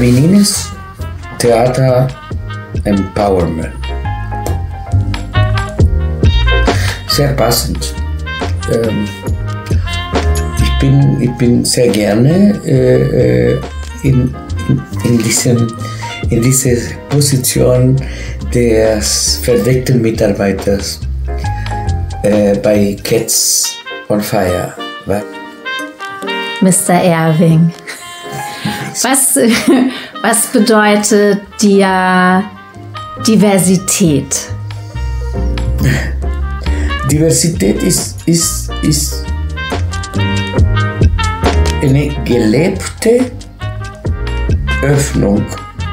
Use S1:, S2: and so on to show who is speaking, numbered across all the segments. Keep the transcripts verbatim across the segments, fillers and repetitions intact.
S1: feminines Theaterempowerment. Sehr passend. Ähm, ich, bin, ich bin sehr gerne äh, in, in, in, diesem, in dieser Position des verdeckten Mitarbeiters äh, bei CATS on FIRE.
S2: Mister Erwing, was, was bedeutet dir Diversität?
S1: Diversität ist, ist, ist eine gelebte Öffnung.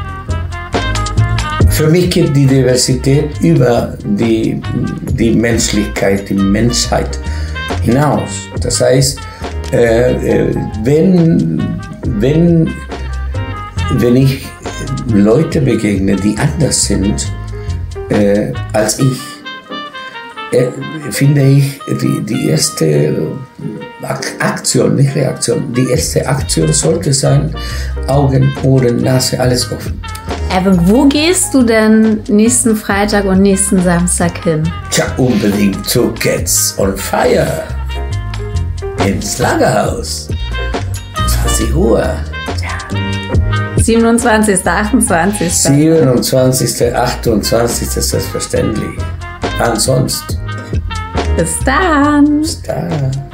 S1: Für mich geht die Diversität über die, die Menschlichkeit, die Menschheit hinaus. Das heißt, äh, wenn, wenn, wenn ich Leute begegne, die anders sind äh, als ich, äh, finde ich, die, die erste Aktion, nicht Reaktion, die erste Aktion sollte sein, Augen, Ohren, Nase, alles offen.
S2: Aber wo gehst du denn nächsten Freitag und nächsten Samstag hin?
S1: Tja, unbedingt zu CATS on FIRE ins Lagerhaus. zwanzig Uhr.
S2: Ja. siebenundzwanzigster achtundzwanzigster
S1: siebenundzwanzigster achtundzwanzigster selbstverständlich. Ansonsten.
S2: Bis dann.
S1: Bis dann.